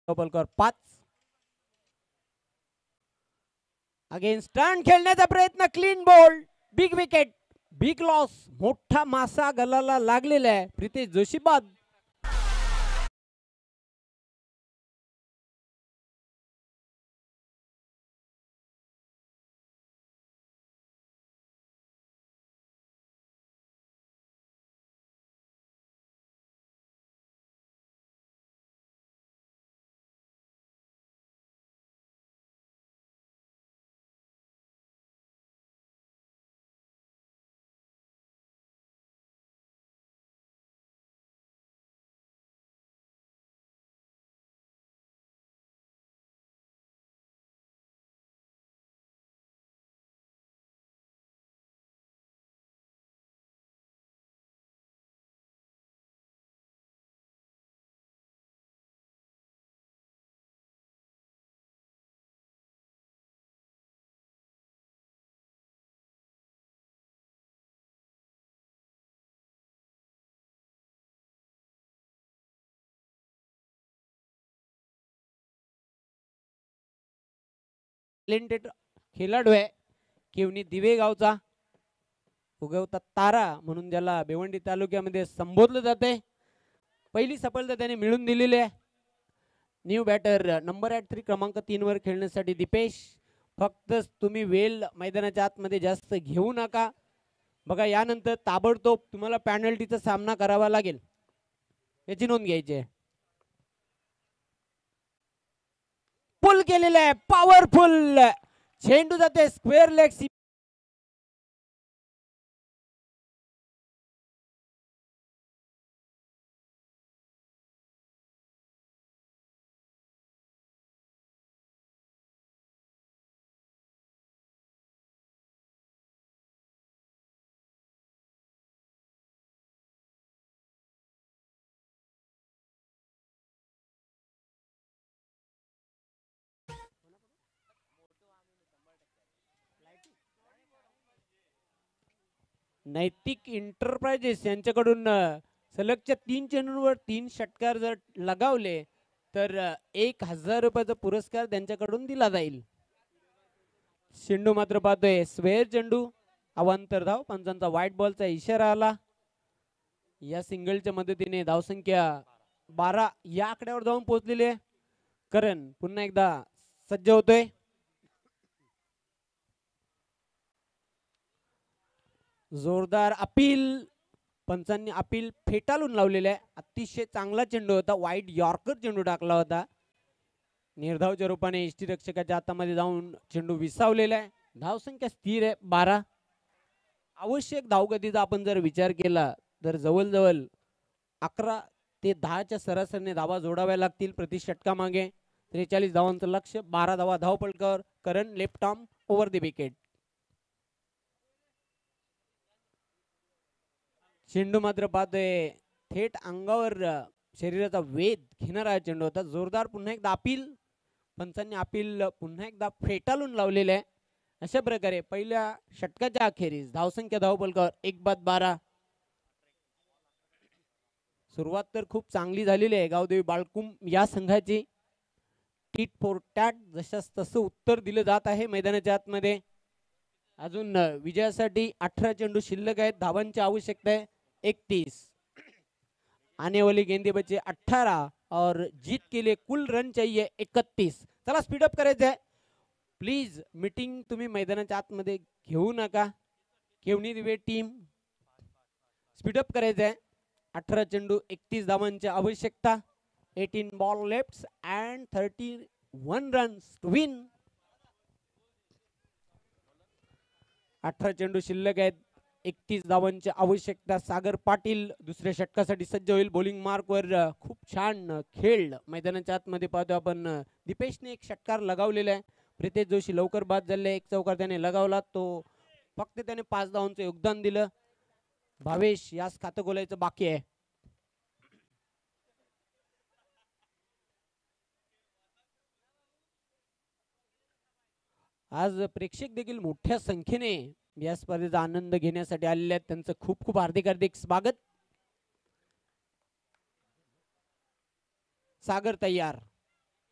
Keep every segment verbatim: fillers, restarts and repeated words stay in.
धावपलकर पाच. Again stunt खेळण्याचा प्रयत्न, clean bowled, big wicket, big loss. मोठा मासा गलाला लागलेला आहे. प्रितेश जोशी बाद. टॅलेंटेड खेळाडू आहे केवनी दिवे गावचा, उगवता तारा म्हणून ज्याला भिवंडी तालुक्यामध्ये संबोधलं जाते. पहिली सफलता त्याने मिळून दिलेली आहे. New batter number at three क्रमांक तीन वर खेळण्यासाठी दीपेश. फक्त तुम्ही वेल मैदानाच्या आतमध्ये जास्त घेऊ नका. बघा यानंतर ताबडतोब तुम्हाला पॅनल्टीचा सामना करावा लागेल, याची नोंद घ्यायची आहे. पुल केलेला आहे, पॉवरफुल चेंडू जाते स्क्वेअर लेग. नैतिक इंटरप्राइजेस यांच्याकडून सलगच्या तीन चेंडूंवर तीन षटकार जर लगावले तर एक हजार रुपयाचा पुरस्कार त्यांच्याकडून दिला जाईल. चेंडू मात्र पाहतोय स्क्वेअर चेंडू, अवांतर धाव. पंचांचा व्हाईट बॉलचा इशारा आला. या सिंगलच्या मदतीने धावसंख्या बारा या आकड्यावर जाऊन पोहोचलेली आहे. करण पुन्हा एकदा सज्ज होतोय. जोरदार अपील, पंचांनी अपील फेटाळून लावलेले आहे. अतिशय चांगला चेंडू होता, वाईट यॉर्कर चेंडू टाकला होता. निर्धावच्या रूपाने यष्टीरक्षकाच्या हातामध्ये जाऊन चेंडू विसावलेला आहे. धावसंख्या स्थिर आहे बारा. आवश्यक धावगतीचा आपण जर विचार केला तर जवळजवळ अकरा ते दहाच्या सरासरीने धावा जोडाव्या लागतील प्रति षटकामागे. त्रेचाळीस धावांचं लक्ष, बारा धावा धावपलकर. Karan left arm over the wicket. चेंडू मात्र पाहतोय थेट अंगावर शरीराचा वेध घेणारा चेंडू होता. जोरदार पुन्हा एकदा अपील, पंचांनी अपील पुन्हा एकदा फेटाळून लावलेले आहे. अशा प्रकारे पहिल्या षटकाच्या अखेरीस धावसंख्या धावपलकर एक बाद बारा. सुरुवात तर खूप चांगली झालेली आहे गावदेवी बाळकुम या संघाची. टीट फॉर टॅट जशास तसं उत्तर दिलं जात आहे मैदानाच्या आतमध्ये. अजून विजयासाठी अठरा चेंडू शिल्लक आहेत. धावांची आवश्यकता आहे एकतीस. आने वाली गेंदे बचे अठारह और जीत के लिए कुल रन चाहिए इकतीस. चला स्पीडअप करायचं आहे. प्लीज मीटिंग तुम्ही मैदानाच्या आतमध्ये घेऊ नका. केवनी दिवे टीम स्पीडअप करायचं आहे. अठरा चेंडू एकतीस धावांची आवश्यकता. Eighteen ball left and thirty one runs to win. अठरा चेंडू शिल्लक आहेत, एकतीस धावांची आवश्यकता. सागर पाटील दुसऱ्या षटकासाठी सज्ज होईल. बॉलिंग मार्कवर खूप छान खेळ मैदानाच्या आतमध्ये पाहतो आपण. दीपेशने एक षटकार लगावलेला आहे. प्रितेश जोशी लवकर बाद झाले. एक चौकार त्याने लगावला, तो फक्त त्याने पाच धावांचं योगदान दिलं. भावेश यास खातं खोलायचं बाकी आहे. आज प्रेक्षक देखील मोठ्या संख्येने या स्पर्धेचा आनंद घेण्यासाठी आलेले आहेत. त्यांचं खूप खूप हार्दिक हार्दिक स्वागत. सागर तयार.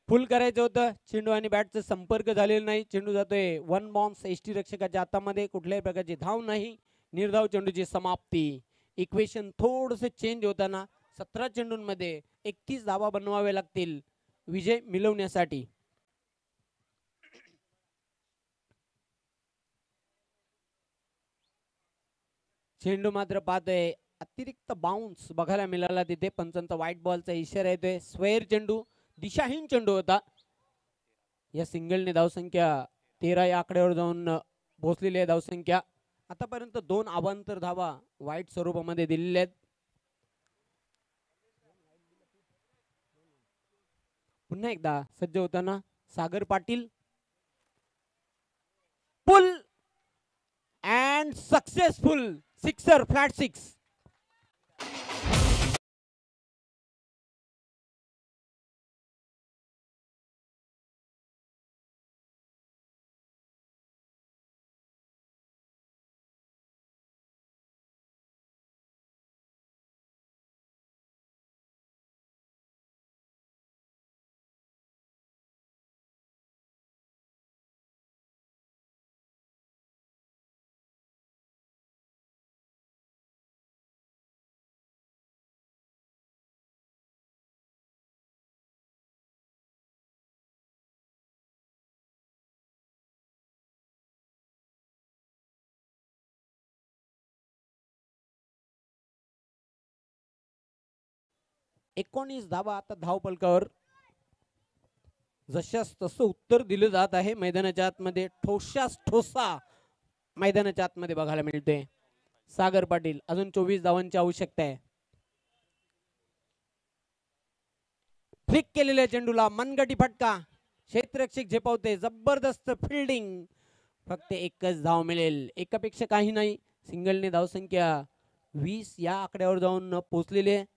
फुल करायचं होतं. चेंडू आणि बॅटचा संपर्क झालेला नाही. चेंडू जातोय वन बाउन्स एसटी रक्षकाच्या हातामध्ये. कुठल्याही प्रकारची धाव नाही. निर्धाव चेंडूची समाप्ती. इक्वेशन थोडंसं चेंज होताना सतरा चेंडूंमध्ये एकतीस धावा बनवावे लागतील विजय मिळवण्यासाठी. चेंडू मात्र पाहतोय अतिरिक्त बाउन्स बघायला मिळाला तिथे. पंचांचा व्हाईट बॉलचा इशारा येतोय. स्क्वेअर चेंडू दिशाहीन चेंडू होता. या सिंगलने धावसंख्या तेरा या आकड्यावर जाऊन पोहोचलेली आहे. धावसंख्या आतापर्यंत दोन अवांतर धावा वाईट स्वरूपामध्ये दिलेल्या आहेत. पुन्हा एकदा सज्ज होताना Sagar Patil. Pull and successful sixer, flat six. एकोणीस धावा आता धावपलकावर. जशास तसं उत्तर दिलं जात आहे मैदानाच्या आतमध्ये. ठोसास ठोसा मैदानाच्या आतमध्ये बघायला मिळते. सागर पाटील अजून चोवीस धावांची आवश्यकता आहे. फ्लिक केलेल्या चेंडूला मनगटी फटका. क्षेत्ररक्षक झेपावते. जबरदस्त फिल्डिंग. फक्त एकच धाव मिळेल. एकापेक्षा काही नाही. सिंगलने धावसंख्या वीस या आकड्यावर जाऊन पोहोचलेली आहे.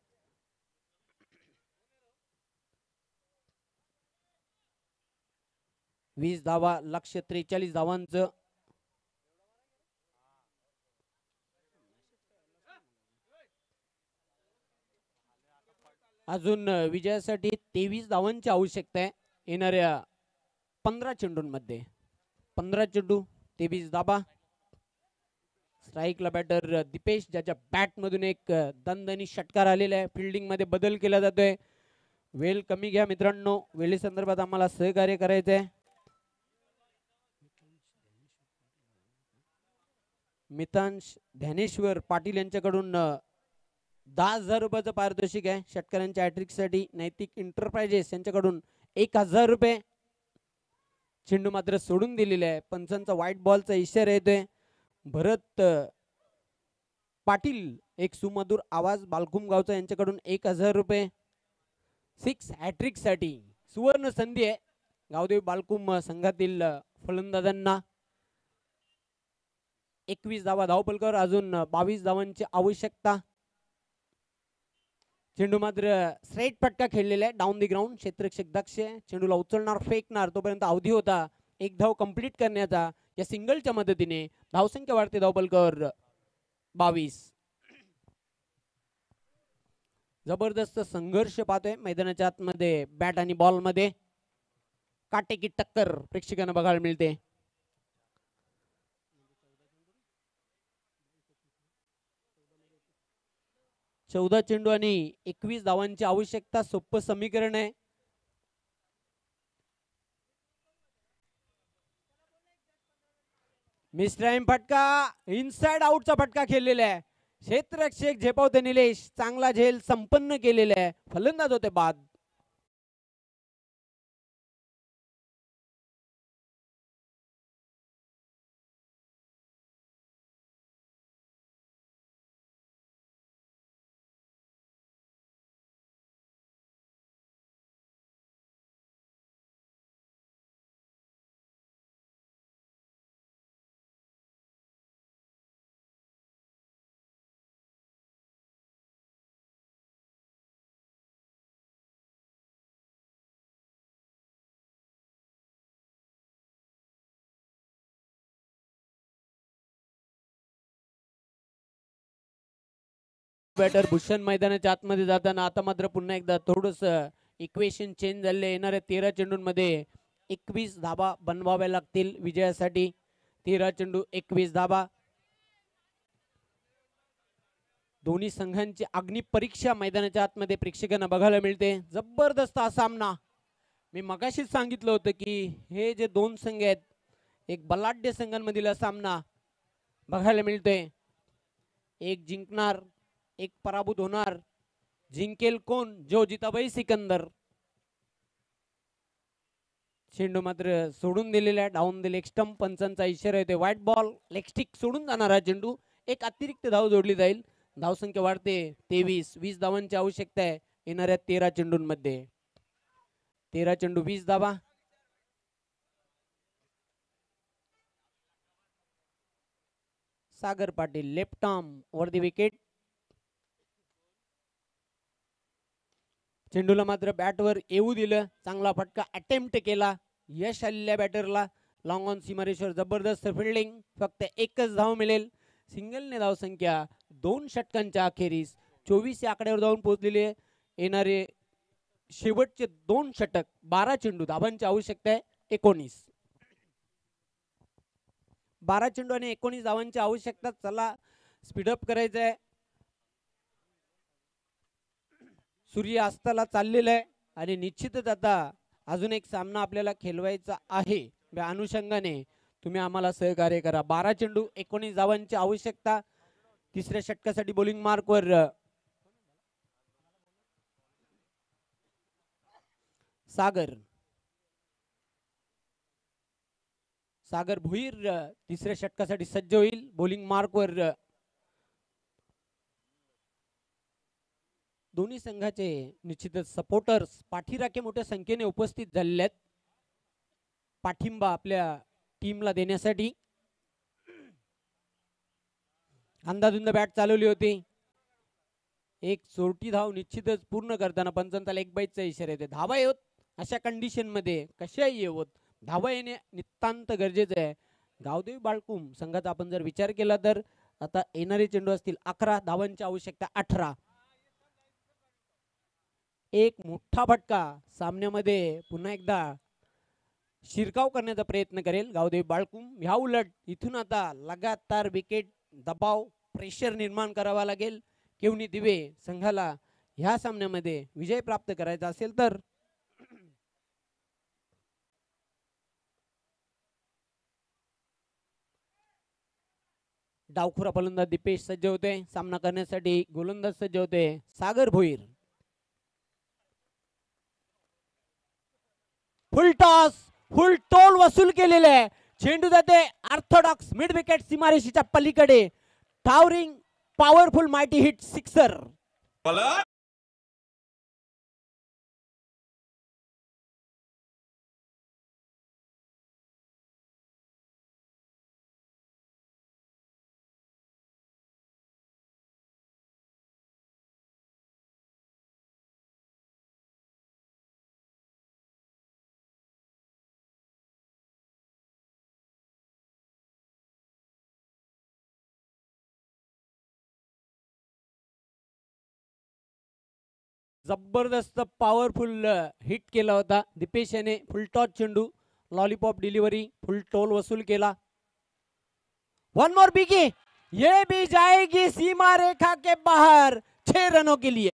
वीस धावा लक्ष्य त्रेचाळीस धावांचं. अजून विजयासाठी तेवीस धावांची आवश्यकता आहे येणाऱ्या पंधरा चेंडूंमध्ये. पंधरा चेंडू तेवीस धाबा. स्ट्राईकला बॅटर दीपेश, ज्याच्या बॅट मधून एक दणदणी षटकार आलेला आहे. फिल्डिंग मध्ये बदल केला जातोय. वेळ कमी घ्या मित्रांनो. वेळे संदर्भात आम्हाला सहकार्य करायचंय. मितांश ध्यानेश्वर पाटील यांच्याकडून दहा हजार रुपयाचं पारितोषिक आहे. षटकारांच्या हॅट्रिक साठी नैतिक इंटरप्राइजेस यांच्याकडून एक हजार रुपये. चेंडू मात्र सोडून दिलेला आहे. पंचांचा व्हाईट बॉलचा इशारा येतोय. भरत पाटील एक सुमधुर आवाज बालकुम गावचा यांच्याकडून एक हजार रुपये. सिक्स हॅट्रिक साठी सुवर्ण संधी आहे गावदेवी बालकुम संघातील फलंदाजांना. एकवीस धावा धावपलकर. अजून बावीस धावांची आवश्यकता. चेंडू मात्र स्ट्रेट फटका खेळलेला आहे डाऊन दी ग्राउंड. क्षेत्ररक्षक दक्ष चेंडूला उचलणार, फेकणार. तोपर्यंत अवधी होता एक धाव कंप्लीट करण्याचा. या सिंगलच्या मदतीने धावसंख्या वाढते. धावपलकर बावीस. जबरदस्त संघर्ष पाहतोय मैदानाच्या आतमध्ये. बॅट आणि बॉल मध्ये काटेकी टक्कर प्रेक्षकांना बघायला मिळते. चौदा चेंडू आणि एकवीस धावांची आवश्यकता. सोपं समीकरण आहे. मिस टाइम फटका. इनसाइड आउटचा फटका खेळलेला आहे. क्षेत्ररक्षक झेपावते निलेश. चांगला झेल संपन्न केलेला आहे. फलंदाज होते बाद. बॅटर भूषण मैदानाच्या आतमध्ये जाताना आता मात्र पुन्हा एकदा थोडस इक्वेशन चेंज झाले. येणाऱ्या तेरा चेंडूंमध्ये एकवीस धाबा बनवाव्या लागतील विजयासाठी. तेरा चेंडू एकवीस धाबा. दोन्ही संघांची अग्निपरीक्षा मैदानाच्या आतमध्ये प्रेक्षकांना बघायला मिळते. जबरदस्त हा सामना. मी मगाशीच सांगितलं होतं की हे जे दोन संघ आहेत एक बलाढ्य संघांमधील सामना बघायला मिळतोय. एक जिंकणार एक पराभूत होणार. जिंकेल कोण? जो जिताबाई सिकंदर. चेंडू मात्र सोडून दिलेला आहे. Down the leg stump. पंचांचा इशारा येते. White ball. लेग स्टिक सोडून जाणार हा चेंडू. एक अतिरिक्त धाव जोडली जाईल. धावसंख्या वाढते तेवीस. वीस धावांची आवश्यकता आहे येणाऱ्या तेरा चेंडूंमध्ये. तेरा चेंडू वीस धावा. सागर पाटील लेफ्ट आर्म वर दी विकेट. चेंडूला मात्र बॅटवर येऊ दिलं. चांगला फटका अटेम्प्ट केला. यश आलेल्या बॅटरला. लॉंग ऑन सीमारेषवर जबरदस्त फिल्डिंग. फक्त एकच धाव मिळेल. सिंगलने धावसंख्या दोन षटकांच्या अखेरीस चोवीस या आकड्यावर जाऊन पोहोचलेले. येणारे शेवटचे दोन षटक बारा चेंडू. धावांची आवश्यकता आहे एकोणीस. बारा चेंडू आणि एकोणीस धावांची आवश्यकता. चला स्पीडअप करायचं आहे. सूर्य अस्ताला चाललेला आहे आणि निश्चितच आता अजून एक सामना आपल्याला खेळवायचा आहे. या अनुषंगाने तुम्ही आम्हाला सहकार्य करा. बारा चेंडू एकोणीस धावांची आवश्यकता. तिसऱ्या षटकासाठी बॉलिंग मार्कवर सागर सागर भुईर तिसऱ्या षटकासाठी सज्ज होईल. बॉलिंग मार्कवर दोन्ही संघाचे निश्चितच सपोर्टर्स पाठीराखे मोठ्या संख्येने उपस्थित झालेले आहेत पाठिंबा आपल्या टीमला देण्यासाठी. अंदाधुंद बॅट चालवली होती. एक चोरटी धाव निश्चितच पूर्ण करताना पंचांचा लेग बाईटचा इशारा येते. धावा येत अशा कंडिशन मध्ये कशाही येवत धावा येणे नितांत गरजेचं आहे. गावदेवी बाळकुम संघाचा आपण जर विचार केला तर आता येणारे चेंडू असतील अकरा. धावांची आवश्यकता अठरा. एक मोठा फटका सामन्यामध्ये पुन्हा एकदा शिरकाव करण्याचा प्रयत्न करेल गावदेवी बाळकुम. ह्या उलट इथून आता लगातार विकेट दबाव प्रेशर निर्माण करावा लागेल. केवनी दिवे संघाला ह्या सामन्यामध्ये विजय प्राप्त करायचा असेल तर. डावखुरा फलंदाज दीपेश सज्ज होते. सामना करण्यासाठी गोलंदाज सज्ज होते Sagar Bhoir. Full toss full toll वसूल केलेले आहे. चेंडू जाते ऑर्थोडॉक्स मिड विकेट सीमारेषेच्या पलीकडे. Towering powerful mighty hit sixer. जबरदस्त पॉवरफुल हिट केला होता दीपेश याने. फुल टॉस चेंडू लॉलीपॉप डिलिव्हरी फुल टोल वसूल केला. वन मोर बिगी ये भी जाएगी सीमा रेखा के बाहर. छह रनों के लिए.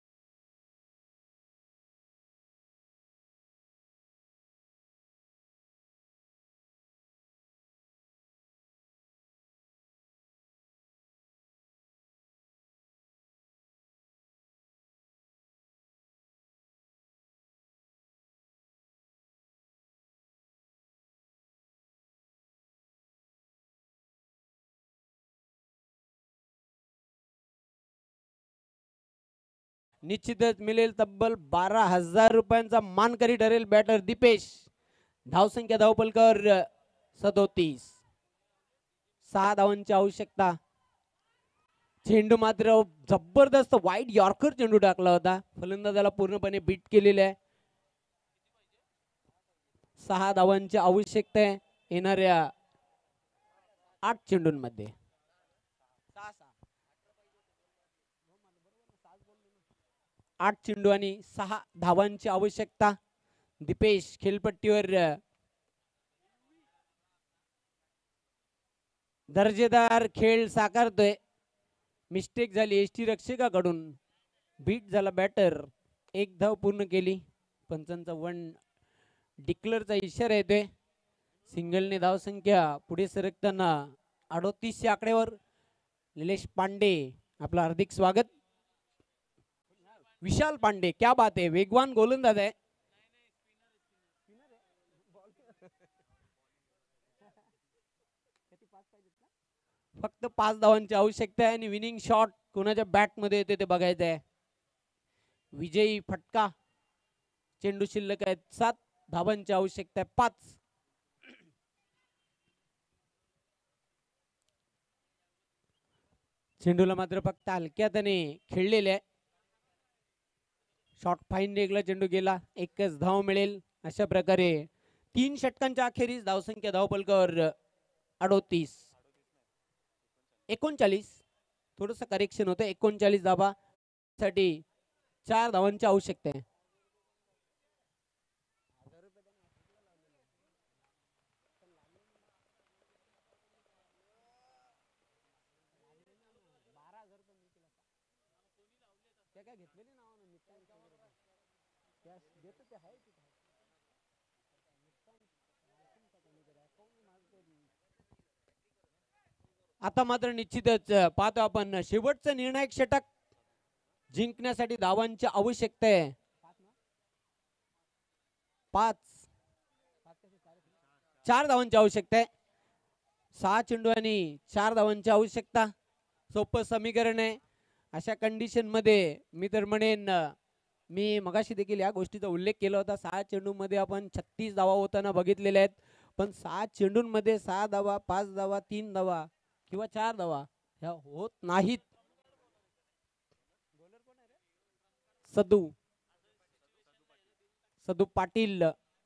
निश्चितच मिळेल तब्बल बारा हजार रुपयांचा मानकरी ठरेल बॅटर दीपेश. धावसंख्या धावपलकावर सदोतीस. सहा धावांची आवश्यकता. चेंडू मात्र जबरदस्त वाईड यॉर्कर चेंडू टाकला होता. फलंदाजाला पूर्णपणे बीट केलेले आहे. सहा धावांची आवश्यकता आहे येणाऱ्या आठ चेंडूंमध्ये. आठ चेंडू आणि सहा धावांची आवश्यकता. दीपेश खेळपट्टीवर दर्जेदार खेळ साकारतोय. मिस्टेक झाली एसटी रक्षकाकडून, बीट झाला बॅटर. एक धाव पूर्ण केली. पंचांचा वन डिक्लेअरचा इशारा येतोय. सिंगलने धावसंख्या पुढे सरकताना अडोतीसच्या आकड्यावर. निलेश पांडे आपलं हार्दिक स्वागत. विशाल पांडे क्या बात आहे, वेगवान गोलंदाज आहे. फक्त पाच धावांची आवश्यकता आहे आणि विनिंग शॉट कोणाच्या बॅट मध्ये येते ते बघायचं आहे. विजयी फटका. चेंडू शिल्लक आहेत सात, धावांची आवश्यकता आहे पाच. चेंडूला मात्र फक्त हलक्यातने खेळलेले आहे. शॉट फाईन लेगला चेंडू गेला, एकच धाव मिळेल. अशा प्रकारे तीन षटकांच्या अखेरीस धावसंख्या धावफलकावर अडोतीस एकोणचाळीस. थोडस करेक्शन होतं, एकोणचाळीस धावा साठी चार धावांची आवश्यकता आहे. आता मात्र निश्चितच पाहतो आपण शेवटचं निर्णायक षटक जिंकण्यासाठी धावांची आवश्यकता आहे पाच. चार धावांची आवश्यकता आहे. सहा चेंडू आणि चार धावांची आवश्यकता. सोपं समीकरण आहे. अशा कंडिशन मध्ये मी तर म्हणेन, मी मगाशी देखील या गोष्टीचा उल्लेख केला होता. सहा चेंडूमध्ये आपण छत्तीस धावा होताना बघितलेल्या आहेत, पण सहा चेंडूंमध्ये सहा धावा, पाच धावा, तीन धावा किंवा चार धावा ह्या होत नाहीत. सदू सदू पाटील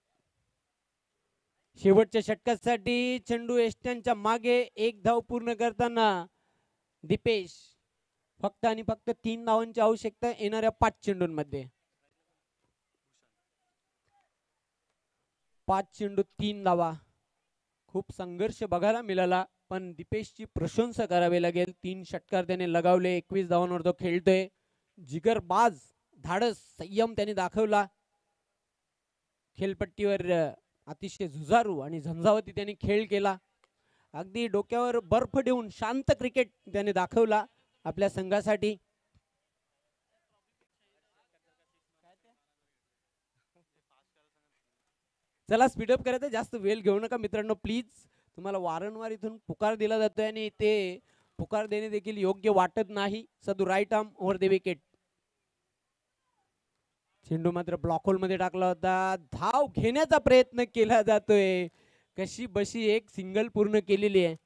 शेवटच्या षटकासाठी चेंडू एष्ट्यांच्या मागे. एक धाव पूर्ण करताना दीपेश फक्त आणि फक्त तीन धावांची आवश्यकता येणाऱ्या पाच चेंडूंमध्ये. पाच चेंडू तीन धावा. खूप संघर्ष बघायला मिळाला, पण दीपेशची प्रशंसा करावी लागेल. तीन षटकार त्याने लगावले, एकवीस धावांवर तो खेळतोय. जिगरबाज, धाडस, संयम त्याने दाखवला. खेळपट्टीवर अतिशय झुजारू आणि झंझावती त्याने खेळ केला. अगदी डोक्यावर बर्फ देऊन शांत क्रिकेट त्याने दाखवला आपल्या संघासाठी. चला स्पीडअप करायचं, जास्त वेळ घेऊ नका मित्रांनो प्लीज. तुम्हाला वारंवार इथून पुकार दिला जातोय आणि ते पुकार देणे देखील योग्य वाटत नाही. Sadu right arm over the wicket. चेंडू मात्र ब्लॉक होल मध्ये टाकला होता. धाव घेण्याचा प्रयत्न केला जातोय. कशी बशी एक सिंगल पूर्ण केलेली आहे.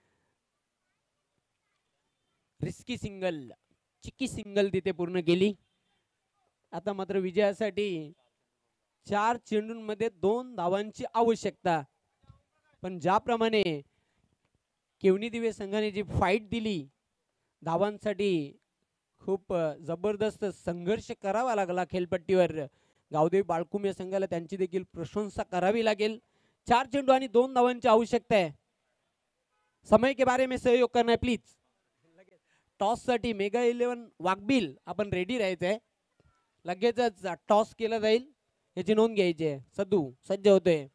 रिस्की सिंगल, चिकी सिंगल तिथे पूर्ण केली. आता मात्र विजयासाठी चार चेंडूंमध्ये दोन धावांची आवश्यकता. पण ज्याप्रमाणे केवनी दिवे संघाने जी फाईट दिली, धावांसाठी खूप जबरदस्त संघर्ष करावा लागला खेळपट्टीवर. गावदेवी बाळकुम या संघाला त्यांची देखील प्रशंसा करावी लागेल. चार चेंडू आणि दोन धावांची आवश्यकता आहे. समय के बारे में सहयोग करना है प्लीज. टॉस साठी मेगा इलेव्हन वाघबिल आपण रेडी राहायचंय. लगेचच टॉस केला जाईल याची नोंद घ्यायची आहे. सदू सज्ज होतोय.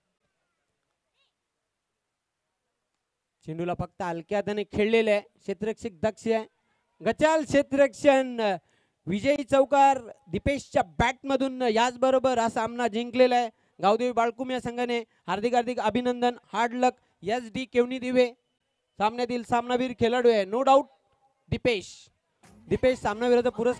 चेंडूला फक्त हलक्या हाताने खेळलेले आहे. क्षेत्ररक्षक दक्ष आहे. गचाल क्षेत्ररक्षण. विजयी चौकार दीपेशच्या बॅट मधून. याचबरोबर हा सामना जिंकलेला आहे गावदेवी बाळकुम या संघाने. हार्दिक हार्दिक अभिनंदन. Hard luck. S D Kevni Dive सामन्यातील सामनावीर खेळाडू आहे नो डाऊट दीपेश. दीपेश सामनावीराचा पुरस्कार